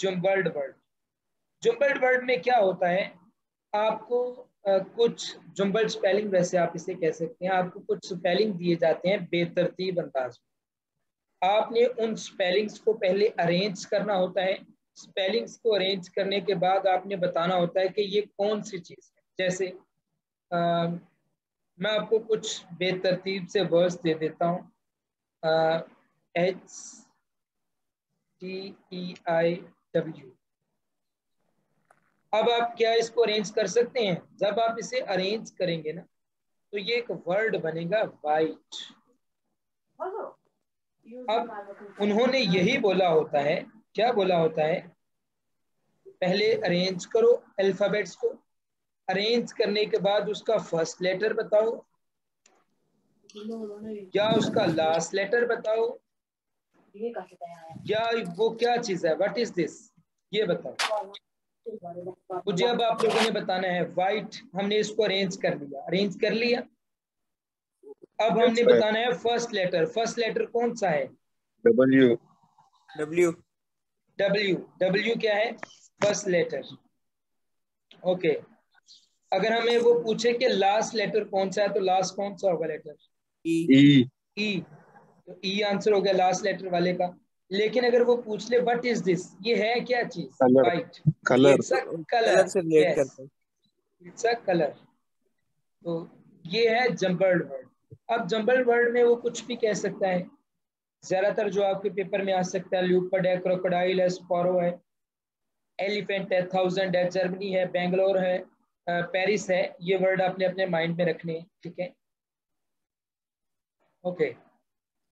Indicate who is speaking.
Speaker 1: Jumbled word. Jumbled word में क्या होता है, आपको कुछ जम्बल्ड स्पेलिंग, वैसे आप इसे कह सकते हैं, आपको कुछ स्पेलिंग दिए जाते हैं बेतरतीब अंदाज में। आपने उन स्पेलिंग्स को पहले अरेंज करना होता है। स्पेलिंग्स को अरेंज करने के बाद आपने बताना होता है कि ये कौन सी चीज़ है। जैसे मैं आपको कुछ बेतरतीब से वर्ड्स दे देता हूँ। HTEIW। अब आप क्या इसको अरेंज कर सकते हैं? जब आप इसे अरेंज करेंगे ना, तो ये एक वर्ड बनेगा वाइट। अब उन्होंने यही बोला होता है, क्या बोला होता है, पहले अरेंज करो अल्फाबेट्स को, अरेंज करने के बाद उसका फर्स्ट लेटर बताओ या उसका लास्ट लेटर बताओ, या वो क्या चीज है, व्हाट इज दिस, ये बताओ मुझे। अब आप लोगों ने बताना है वाइट, हमने इसको अरेंज कर लिया, अरेंज कर लिया। अब हमने बताना है फर्स्ट लेटर, फर्स्ट लेटर कौन सा है?
Speaker 2: W।
Speaker 1: W। W क्या है? First letter. ओके, अगर हमें वो पूछे कि लास्ट लेटर कौन सा है, तो लास्ट कौन सा होगा लेटर?
Speaker 2: E।
Speaker 1: ई। तो ई आंसर हो गया लास्ट लेटर वाले का। लेकिन अगर वो पूछ ले व्हाट इज दिस, ये है क्या चीज?
Speaker 2: Colour.
Speaker 1: White.
Speaker 2: Colour
Speaker 1: it's a
Speaker 3: colour
Speaker 1: colour.
Speaker 3: से रिलेट
Speaker 1: यस,
Speaker 3: करते हैं।
Speaker 1: It's a colour. तो ये है जम्बल्ड वर्ड। अब जम्बल्ड वर्ड में वो कुछ भी कह सकता है। ज्यादातर जो आपके पेपर में आ सकता है, ल्यूपर्ड है, क्रोकोडाइल है, स्पॉरो है, एलिफेंट है, थाउजेंड है, जर्मनी है, बेंगलोर है, पेरिस है। ये वर्ड आपने अपने माइंड में रखने हैं, ठीक है? ओके।